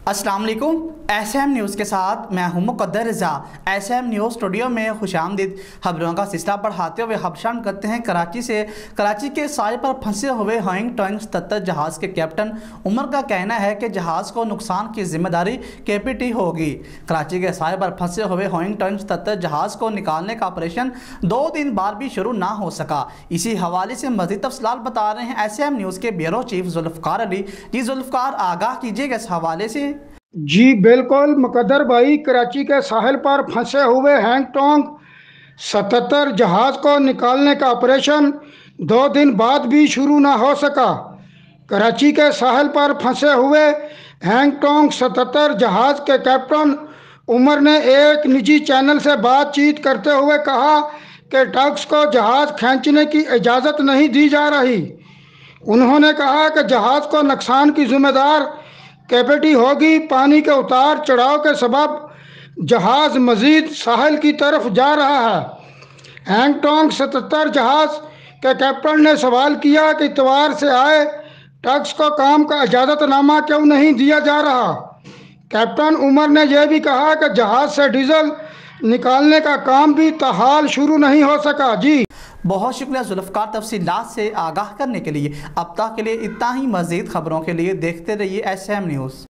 अस्सलाम वालेकुम। SM news के साथ मैं हूं Muqaddar Raza. SM news studio में खुशामदीद। खबरों का सिलसिला बढ़ाते हुए खबशान करते हैं कराची से। कराची के साहिल पर फंसे हुए होइंग टोइंग 77 जहाज़ के कैप्टन उमर का कहना है कि जहाज़ को नुकसान की जिम्मेदारी KPT होगी। कराची के साहिल पर फंसे हुए होइंग टोइंग 77 जहाज़ को निकालने का ऑपरेशन 2 दिन बाद भी शुरू ना हो सका। इसी हवाले से मज़ीद तफसीलात बता रहे हैं SM न्यूज़ के ब्यूरो चीफ जुल्फ़कार अली। जी जुल्फ़कार, आगाह कीजिएगा इस हवाले से। जी बिल्कुल मुकद्दर भाई, कराची के साहिल पर फंसे हुए हैंगटोंग 77 जहाज़ को निकालने का ऑपरेशन 2 दिन बाद भी शुरू ना हो सका। कराची के साहिल पर फंसे हुए हैंगटोंग 77 जहाज़ के कैप्टन उमर ने एक निजी चैनल से बातचीत करते हुए कहा कि टग्स को जहाज़ खींचने की इजाज़त नहीं दी जा रही। उन्होंने कहा कि जहाज़ को नुकसान की जिम्मेदार KPT होगी। पानी के उतार चढ़ाव के सबब जहाज़ मजीद साहिल की तरफ जा रहा है। हैंगटोंग 77 जहाज़ के कैप्टन ने सवाल किया कि इतवार से आए टग्स को काम का इजाज़तनामा क्यों नहीं दिया जा रहा। कैप्टन उमर ने यह भी कहा कि जहाज़ से डीजल निकालने का काम भी ताहाल शुरू नहीं हो सका। जी बहुत शुक्रिया जुल्फ़कार, तफसीलात से आगाह करने के लिए। अब तक के लिए इतना ही। मज़ीद खबरों के लिए देखते रहिए SM न्यूज़।